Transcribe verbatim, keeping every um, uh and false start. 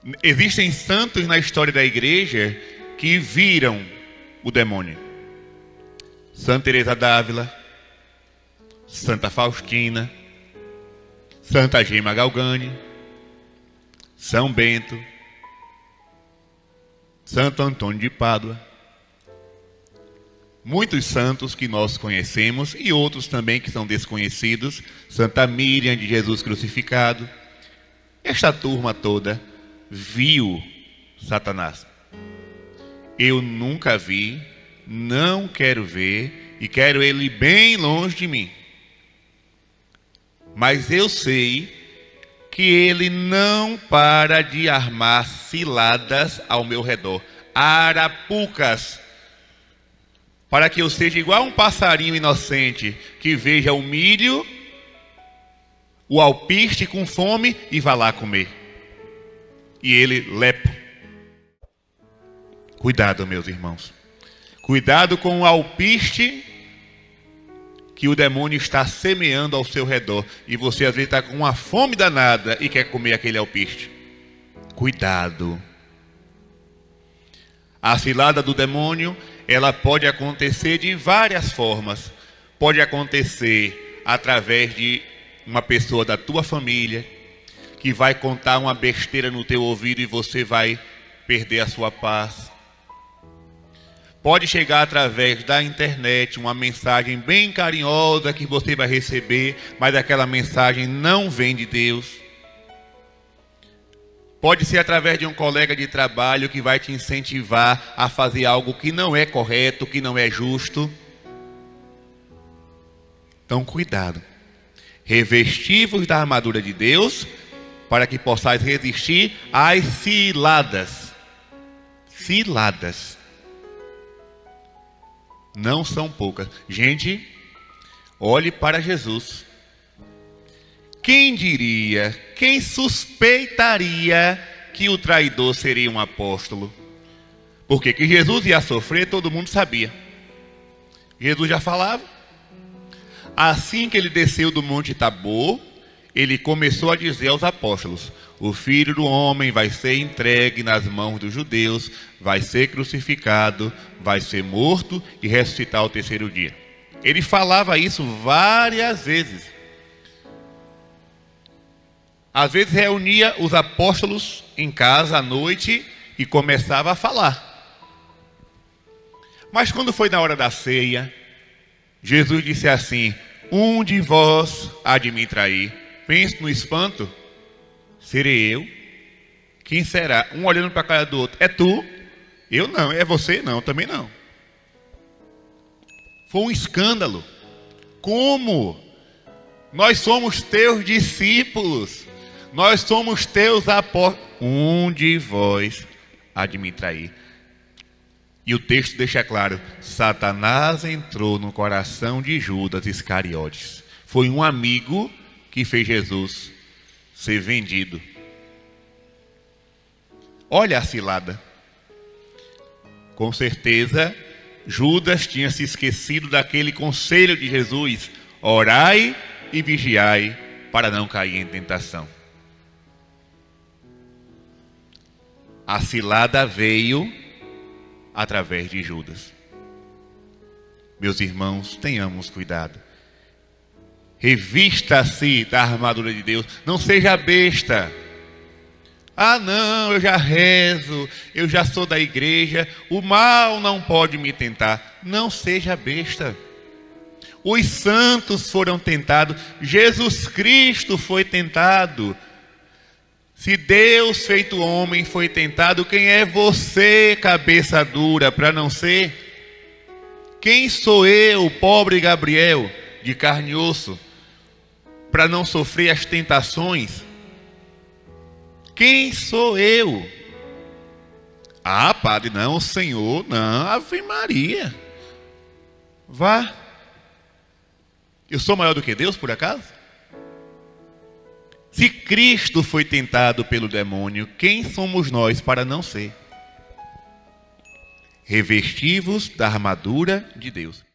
Existem santos na história da igreja que viram o demônio. Santa Teresa d'Ávila, Santa Faustina, Santa Gema Galgani, São Bento, Santo Antônio de Pádua. Muitos santos que nós conhecemos e outros também que são desconhecidos. Santa Miriam de Jesus crucificado. Esta turma toda viu Satanás. Eu nunca vi, não quero ver e quero ele bem longe de mim. Mas eu sei que ele não para de armar ciladas ao meu redor, arapucas, para que eu seja igual a um passarinho inocente que veja o milho, o alpiste com fome e vá lá comer. E ele lepa. Cuidado, meus irmãos. Cuidado com o alpiste que o demônio está semeando ao seu redor. E você às vezes está com uma fome danada e quer comer aquele alpiste. Cuidado. A cilada do demônio, ela pode acontecer de várias formas. Pode acontecer através de uma pessoa da tua família que vai contar uma besteira no teu ouvido e você vai perder a sua paz. Pode chegar através da internet uma mensagem bem carinhosa que você vai receber, mas aquela mensagem não vem de Deus. Pode ser através de um colega de trabalho que vai te incentivar a fazer algo que não é correto, que não é justo. Então, cuidado. Revesti-vos da armadura de Deus, para que possais resistir às ciladas. Ciladas. Não são poucas. Gente, olhe para Jesus. Quem diria, quem suspeitaria que o traidor seria um apóstolo? Porque que Jesus ia sofrer, todo mundo sabia. Jesus já falava. Assim que ele desceu do Monte Tabor, ele começou a dizer aos apóstolos: o Filho do Homem vai ser entregue nas mãos dos judeus, vai ser crucificado, vai ser morto e ressuscitar ao terceiro dia. Ele falava isso várias vezes. Às vezes reunia os apóstolos em casa à noite e começava a falar. Mas quando foi na hora da ceia, Jesus disse assim: um de vós há de me trair. Pense no espanto. Serei eu? Quem será? Um olhando para a cara do outro. É tu? Eu não. É você? Não, também não. Foi um escândalo. Como? Nós somos teus discípulos. Nós somos teus apóstolos. Um de vós há de me trair. E o texto deixa claro: Satanás entrou no coração de Judas Iscariotes. Foi um amigo que fez Jesus ser vendido. Olha a cilada. Com certeza, Judas tinha se esquecido daquele conselho de Jesus: orai e vigiai para não cair em tentação. A cilada veio através de Judas. Meus irmãos, tenhamos cuidado. Revista-se da armadura de Deus. Não seja besta. Ah não, eu já rezo, eu já sou da igreja, o mal não pode me tentar. Não seja besta. Os santos foram tentados, Jesus Cristo foi tentado. Se Deus feito homem foi tentado, quem é você, cabeça dura, para não ser? Quem sou eu, pobre Gabriel, de carne e osso, para não sofrer as tentações? Quem sou eu? Ah, padre, não, o Senhor, não, Ave Maria. Vá. Eu sou maior do que Deus, por acaso? Se Cristo foi tentado pelo demônio, quem somos nós para não ser? Revesti-vos da armadura de Deus.